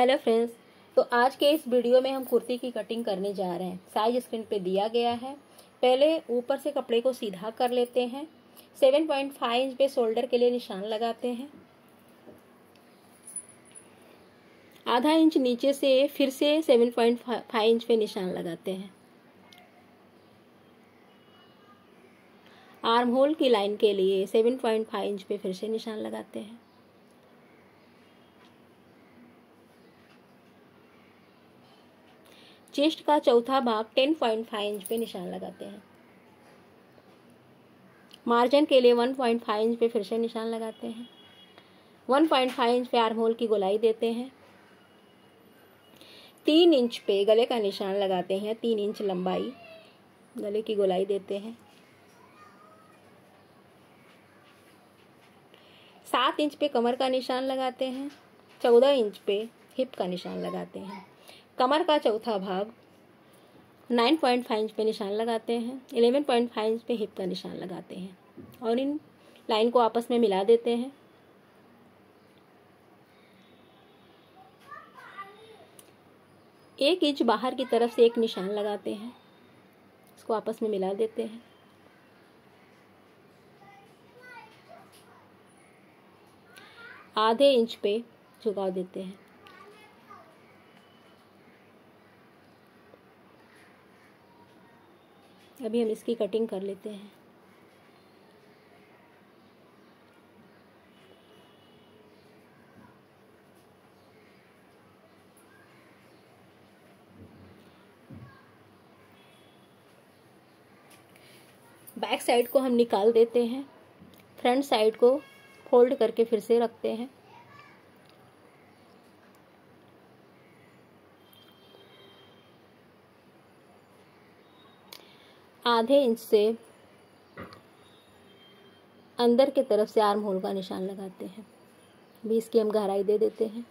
Hello friends, तो आज के इस वीडियो में हम कुर्ती की कटिंग करने जा रहे हैं। साइज स्क्रीन पे दिया गया है। पहले ऊपर से कपड़े को सीधा कर लेते हैं। 7.5 इंच पे शोल्डर के लिए निशान लगाते हैं। आधा इंच नीचे से फिर से 7.5 इंच पे निशान लगाते हैं। आर्म होल की लाइन के लिए 7.5 इंच पे फिर से निशान लगाते हैं। चेस्ट का चौथा भाग 10.5 इंच पे निशान लगाते हैं। मार्जिन के लिए 1.5 इंच पे फिर से निशान लगाते हैं। 1.5 इंच पे आर्म होल की गोलाई देते हैं। 3 इंच पे गले का निशान लगाते हैं। 3 इंच लंबाई गले की गोलाई देते हैं। 7 इंच पे कमर का निशान लगाते हैं। 14 इंच पे हिप का निशान लगाते हैं। कमर का चौथा भाग 9.5 इंच पे निशान लगाते हैं। 11.5 इंच पे हिप का निशान लगाते हैं और इन लाइन को आपस में मिला देते हैं। एक इंच बाहर की तरफ से एक निशान लगाते हैं, इसको आपस में मिला देते हैं। आधे इंच पे झुकाव देते हैं। अभी हम इसकी कटिंग कर लेते हैं। बैक साइड को हम निकाल देते हैं। फ्रंट साइड को फोल्ड करके फिर से रखते हैं। आधे इंच से अंदर की तरफ से आर्म होल का निशान लगाते हैं। अभी इसकी हम गहराई दे देते हैं।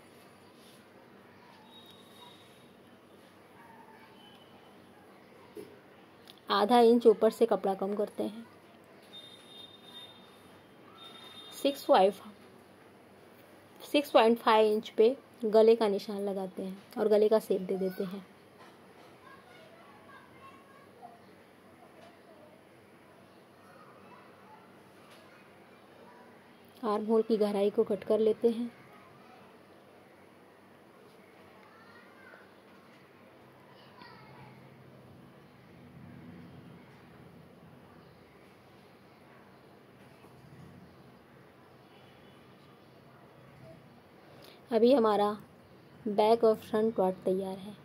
आधा इंच ऊपर से कपड़ा कम करते हैं। 6.5 इंच पे गले का निशान लगाते हैं और गले का शेप दे देते हैं। आर्म होल की गहराई को कट कर लेते हैं। अभी हमारा बैक और फ्रंट पार्ट तैयार है।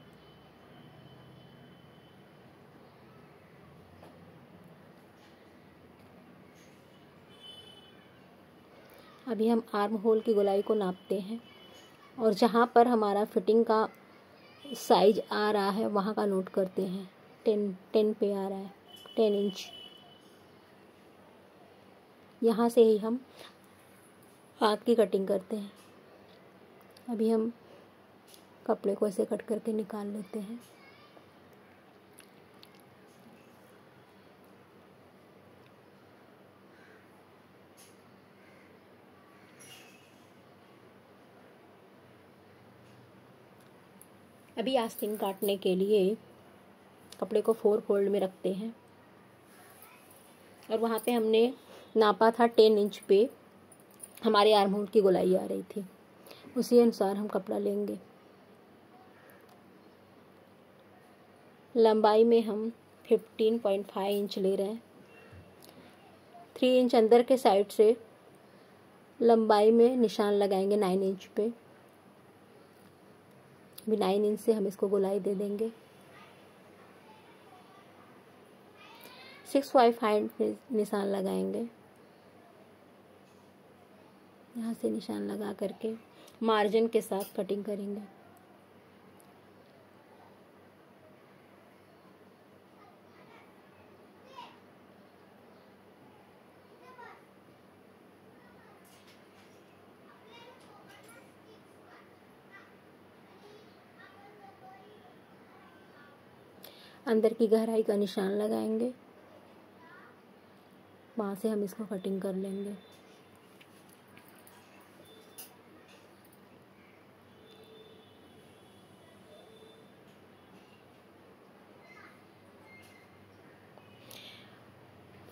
अभी हम आर्म होल की गोलाई को नापते हैं और जहाँ पर हमारा फिटिंग का साइज आ रहा है वहाँ का नोट करते हैं। 10 पे आ रहा है, 10 इंच। यहाँ से ही हम हाथ की कटिंग करते हैं। अभी हम कपड़े को ऐसे कट करके निकाल लेते हैं। अभी आस्तीन काटने के लिए कपड़े को 4 फोल्ड में रखते हैं और वहाँ पे हमने नापा था 10 इंच पे हमारे आर्म होल की गोलाई आ रही थी, उसी अनुसार हम कपड़ा लेंगे। लंबाई में हम 15.5 इंच ले रहे हैं। 3 इंच अंदर के साइड से लंबाई में निशान लगाएंगे 9 इंच पे। अभी 9 इंच से हम इसको गोलाई दे देंगे। 6.5 इंच निशान लगाएंगे। यहाँ से निशान लगा करके मार्जिन के साथ कटिंग करेंगे। अंदर की गहराई का निशान लगाएंगे, वहाँ से हम इसको कटिंग कर लेंगे।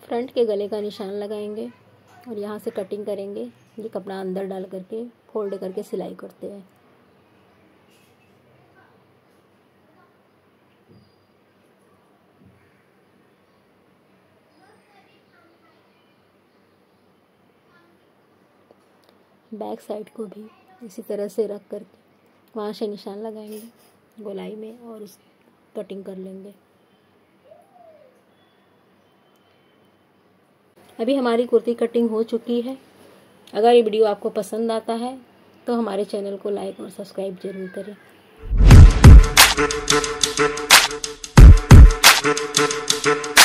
फ्रंट के गले का निशान लगाएंगे और यहाँ से कटिंग करेंगे। ये कपड़ा अंदर डाल करके फोल्ड करके सिलाई करते हैं। बैक साइड को भी इसी तरह से रख करके वहाँ से निशान लगाएंगे गोलाई में और उस कटिंग कर लेंगे। अभी हमारी कुर्ती कटिंग हो चुकी है। अगर ये वीडियो आपको पसंद आता है तो हमारे चैनल को लाइक और सब्सक्राइब जरूर करें।